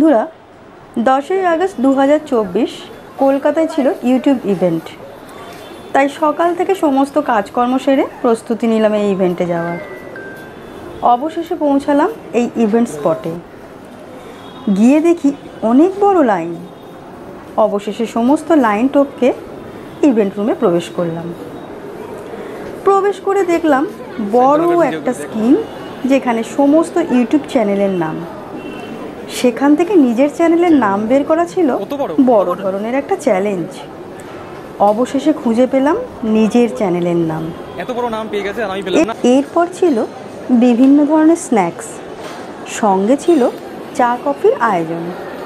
বন্ধুরা, 10ই আগস্ট 2024 কলকাতায় ছিল ইউটিউব ইভেন্ট। তাই সকাল থেকে সমস্ত কাজকর্ম সেরে প্রস্তুতি নিলাম এই ইভেন্টে যাওয়ার। অবশেষে পৌঁছালাম এই ইভেন্ট স্পটে। গিয়ে দেখি অনেক বড় লাইন। অবশেষে সমস্ত লাইন টপকে ইভেন্ট রুমে প্রবেশ করলাম। প্রবেশ করে দেখলাম বড় একটা স্ক্রিন, যেখানে সমস্ত ইউটিউব চ্যানেলের নাম। সেখান থেকে নিজের চ্যানেলের নাম বের করা ছিল বড় ধরনের একটা চ্যালেঞ্জ। অবশেষে খুঁজে পেলাম নিজের চ্যানেলের নাম। এত বড় নাম পেয়ে গেছে আর আমি পেলাম না। এরপর ছিল বিভিন্ন ধরনের স্ন্যাক্স, সঙ্গে ছিল চা কফির আয়োজন।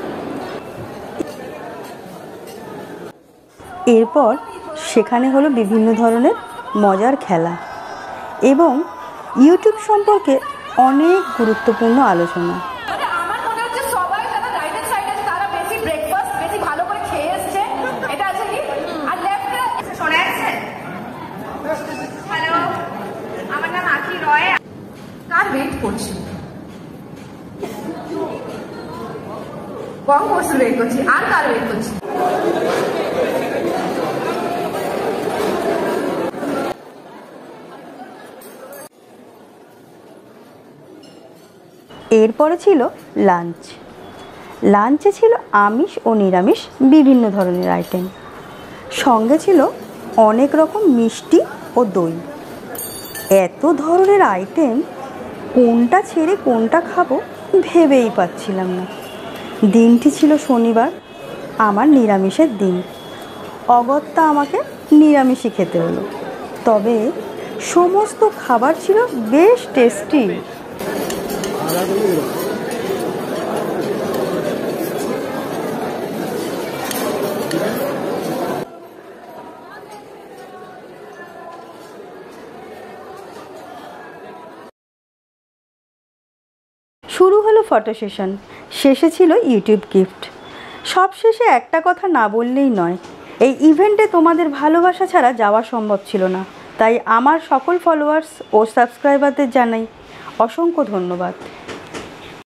এরপর সেখানে হলো বিভিন্ন ধরনের মজার খেলা এবং ইউটিউব সম্পর্কে অনেক গুরুত্বপূর্ণ আলোচনা। এরপরে ছিল লাঞ্চ। লাঞ্চে ছিল আমিষ ও নিরামিষ বিভিন্ন ধরনের আইটেম, সঙ্গে ছিল অনেক রকম মিষ্টি ও দই। এত ধরনের আইটেম, কোনটা ছেড়ে কোনটা খাবো ভেবেই পাচ্ছিলাম না। দিনটি ছিল শনিবার, আমার নিরামিষের দিন। অগত্যা আমাকে নিরামিষই খেতে হলো। তবে সমস্ত খাবার ছিল বেশ টেস্টি। শুরু হলো ফটো সেশন, শেষে ছিল ইউটিউব গিফট। সব শেষে একটা কথা না বললেই নয়, এই ইভেন্টে তোমাদের ভালোবাসা ছাড়া যাওয়া সম্ভব ছিল না। তাই আমার সকল ফলোয়ার্স ও সাবস্ক্রাইবারদের জানাই অসংখ্য ধন্যবাদ।